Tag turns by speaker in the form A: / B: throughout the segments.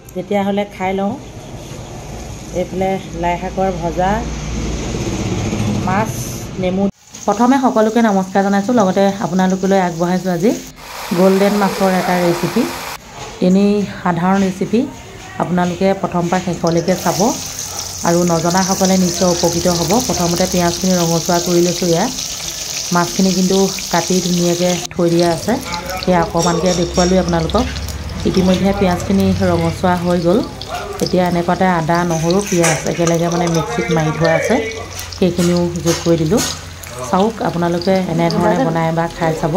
A: তেতিয়াহ'লে খাই লওঁ। এইফালে লাই শাকৰ ভজা, মাছ, নেমু। প্ৰথমে সকলোকে নমস্কাৰ জনাইছোঁ, লগতে আপোনালোকলৈ আগবঢ়াইছোঁ আজি গল্ডেন মাছৰ এটা ৰেচিপি। এনেই সাধাৰণ ৰেচিপি, আপোনালোকে প্ৰথম পৰা শেষলৈকে চাব আৰু নজনাসকলে নিশ্চয় উপকৃত হ'ব। প্ৰথমতে পিঁয়াজখিনি ৰঙচুৱা কৰি লৈছোঁ। ইয়াত মাছখিনি কিন্তু কাটি ধুনীয়াকৈ থৈ দিয়া আছে, সেয়া অকণমানকৈ দেখুৱালোঁ আপোনালোকক। ইতিমধ্যে পিঁয়াজখিনি ৰঙচুৱা হৈ গ'ল। এতিয়া এনেকুৱাতে আদা, নহৰু, পিঁয়াজ একেলগে মিক্সিত মাৰি থোৱা আছে, সেইখিনিও যোগ কৰি দিলোঁ। চাওক, আপোনালোকে এনেধৰণে বনাই বা খাই চাব।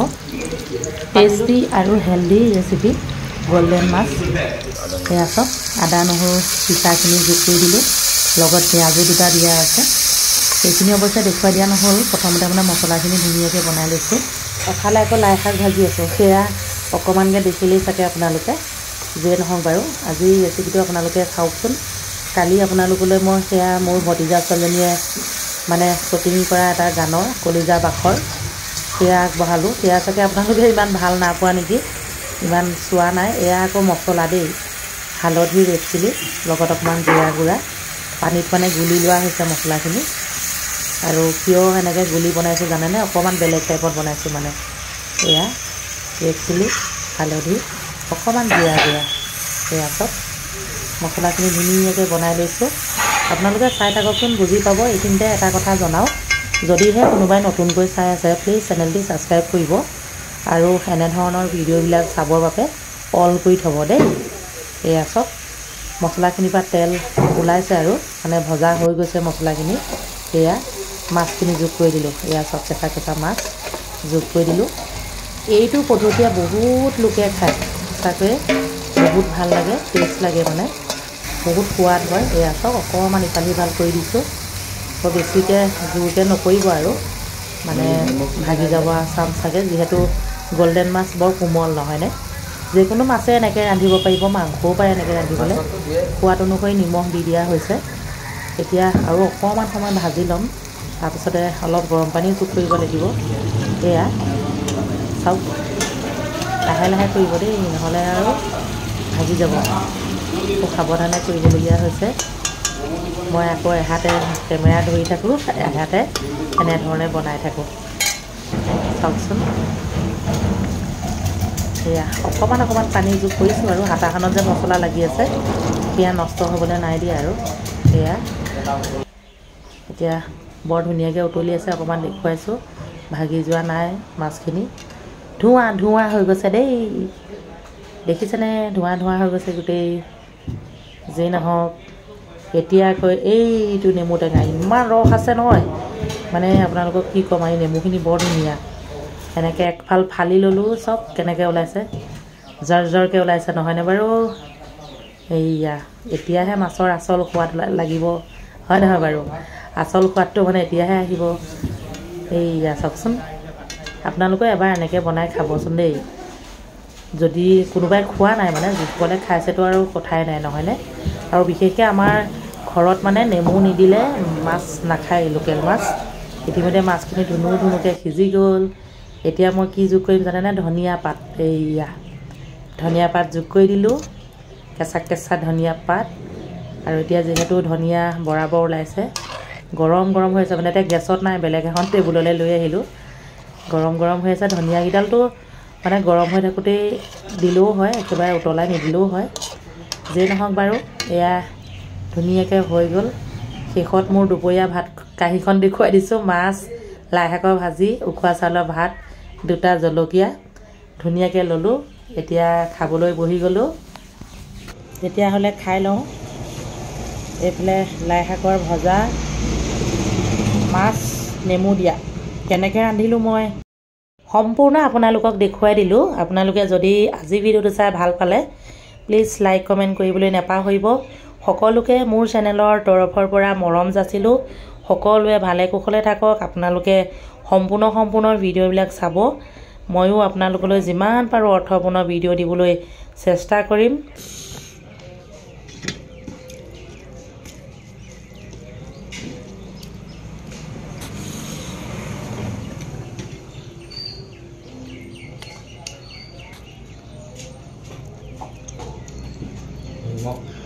A: টেষ্টি আৰু হেল্ডি ৰেচিপি গল্ডেন মাছ। সেয়া চাওক, আদা নহৰু পিচাখিনি যোগ কৰি দিলোঁ, লগত পিঁয়াজো দুটা দিয়া আছে। সেইখিনি অৱশ্যে দেখুৱাই দিয়া নহ'ল। প্ৰথমতে মছলাখিনি ধুনীয়াকৈ বনাই লৈছোঁ। এফালে আকৌ লাই শাক ভাজি আছোঁ, সেয়া অকণমানকৈ দেখিলেই চাগে আপোনালোকে। যিয়ে নহওক বাৰু, আজি ৰেচিপিটো আপোনালোকে চাওকচোন। কালি আপোনালোকলৈ মই সেয়া মোৰ ভতিজা ছোৱালীজনীয়ে শ্বুটিং কৰা এটা গানৰ কলিজা বাখৰ, সেয়া আগবঢ়ালোঁ। সেয়া চাগে আপোনালোকে ইমান ভাল নাপোৱা নেকি, ইমান চোৱা নাই। এয়া আকৌ মছলা দেই, হালধি, ৰেড চিলি, লগত অকণমান জিৰা গুড়া, পানীত গুলি লোৱা হৈছে মছলাখিনি। আৰু কিয় এনেকৈ গুলি বনাইছোঁ জানেনে? অকণমান বেলেগ টাইপত বনাইছোঁ। এয়া ৰেড চিলি, হালধি, অকণমান জিৰা গুড়া, সেয়া চব মছলাখিনি ধুনীয়াকৈ বনাই লৈছোঁ। আপোনালোকে চাই থাককচোন, বুজি পাব। এইখিনিতে এটা কথা জনাওঁ, যদিহে কোনোবাই নতুনকৈ চাই আছে, প্লিজ চেনেলটি ছাবস্ক্ৰাইব কৰিব আৰু এনেধৰণৰ ভিডিঅ'বিলাক চাবৰ বাবে অল কৰি থ'ব দেই। এয়া চব মছলাখিনিৰ পৰা তেল ওলাইছে আৰু ভজা হৈ গৈছে মছলাখিনি। সেয়া মাছখিনি যোগ কৰি দিলোঁ। এয়া চব কেঁচা কেঁচা মাছ যোগ কৰি দিলোঁ। এইটো পদ্ধতিয়ে বহুত লোকে খায়, সঁচাকৈয়ে বহুত ভাল লাগে, টেষ্ট লাগে, বহুত সোৱাদ হয়। এয়া চব অকণমান ইফাল সিফাল কৰি দিছোঁ। বৰ বেছিকৈ জোৰকৈ নকৰিব আৰু ভাগি যাব চান্স থাকে, যিহেতু গল্ডেন মাছ বৰ কোমল নহয়নে? যিকোনো মাছে এনেকৈ ৰান্ধিব পাৰিব, মাংসও পাৰে এনেকৈ ৰান্ধিবলৈ। সোৱাদ অনুসৰি নিমখ দি দিয়া হৈছে। এতিয়া আৰু অকণমান সময় ভাজি ল'ম, তাৰপিছতে অলপ গৰম পানীও যোগ কৰিব লাগিব। এয়া চাওক, লাহে লাহে কৰিব দেই, নহ'লে আৰু ভাগি যাব। খুব সাৱধানে কৰিবলগীয়া হৈছে। মই আকৌ এহাতে কেমেৰা ধৰি থাকোঁ, এহাতে এনেধৰণে বনাই থাকোঁ। চাওকচোন, সেয়া অকণমান পানী যোগ কৰিছোঁ আৰু হাতাখনত যে মছলা লাগি আছে, সেয়া নষ্ট হ'বলৈ নাই দিয়া আৰু। সেয়া এতিয়া বৰ ধুনীয়াকৈ উতলি আছে, অকণমান দেখুৱাইছোঁ, ভাগি যোৱা নাই মাছখিনি। ধোঁৱা ধোঁৱা হৈ গৈছে দেই, দেখিছেনে? ধোঁৱা ধোঁৱা হৈ গৈছে গোটেই। যি নহওক, এতিয়া আকৌ এইটো নেমু টেঙা ইমান ৰস আছে নহয়, আপোনালোকক কি ক'ম। এই নেমুখিনি বৰ ধুনীয়া। এনেকৈ একফাল ফালি ল'লোঁ, চব কেনেকৈ ওলাইছে, জাৰ জৰকৈ ওলাইছে নহয়নে বাৰু? এইয়া এতিয়াহে মাছৰ আচল সোৱাদ লাগিব, হয় নহয় বাৰু? আচল সোৱাদটো এতিয়াহে আহিব। এইয়া চাওকচোন, আপোনালোকে এবাৰ এনেকৈ বনাই খাবচোন দেই। যদি কোনোবাই খোৱা নাই, যিসকলে খাইছেতো আৰু কথাই নাই, নহয়নে? আৰু বিশেষকৈ আমাৰ ঘৰত নেমু নিদিলে মাছ নাখায়, লোকেল মাছ। ইতিমধ্যে মাছখিনি ধুনুকৈ সিজি গ'ল। এতিয়া মই কি যোগ কৰিম জানেনে? ধনিয়া পাত। এইয়া ধনিয়া পাত যোগ কৰি দিলোঁ, কেঁচা কেঁচা ধনিয়া পাত। আৰু এতিয়া যিহেতু ধনিয়া বৰাবৰ ওলাইছে, গৰম গৰম হৈ আছে, এতিয়া গেছত নাই, বেলেগ এখন টেবুললৈ লৈ আহিলোঁ। গৰম গৰম হৈ আছে। ধনিয়াকেইডালটো গৰম হৈ থাকোঁতেই দিলেও হয়, একেবাৰে উতলাই নিদিলেও হয়। যিয়ে নহওক বাৰু, এয়া ধুনীয়াকৈ হৈ গ'ল। শেষত মোৰ দুপৰীয়া ভাত কাঁহীখন দেখুৱাই দিছোঁ। মাছ, লাই শাকৰ ভাজি, উখোৱা চাউলৰ ভাত, দুটা জলকীয়া ধুনীয়াকৈ ল'লোঁ। এতিয়া খাবলৈ বহি গ'লোঁ। তেতিয়াহ'লে খাই লওঁ। এইফালে লাই শাকৰ ভজা, মাছ, নেমু দিয়া। কেনেকৈ ৰান্ধিলোঁ মই সম্পূৰ্ণ আপোনালোকক দেখুৱাই দিলোঁ। আপোনালোকে যদি আজি ভিডিঅ'টো চাই ভাল পালে, প্লিজ লাইক কমেণ্ট কৰিবলৈ নাপাহৰিব। সকলোকে মোৰ চেনেলৰ তৰফৰ পৰা মৰম যাচিলোঁ। সকলোৱে ভালে কুশলে থাকক। আপোনালোকে সম্পূৰ্ণ ভিডিঅ'বিলাক চাব। ময়ো আপোনালোকলৈ যিমান পাৰোঁ অৰ্থপূৰ্ণ ভিডিঅ' দিবলৈ চেষ্টা কৰিম।
B: নিমখ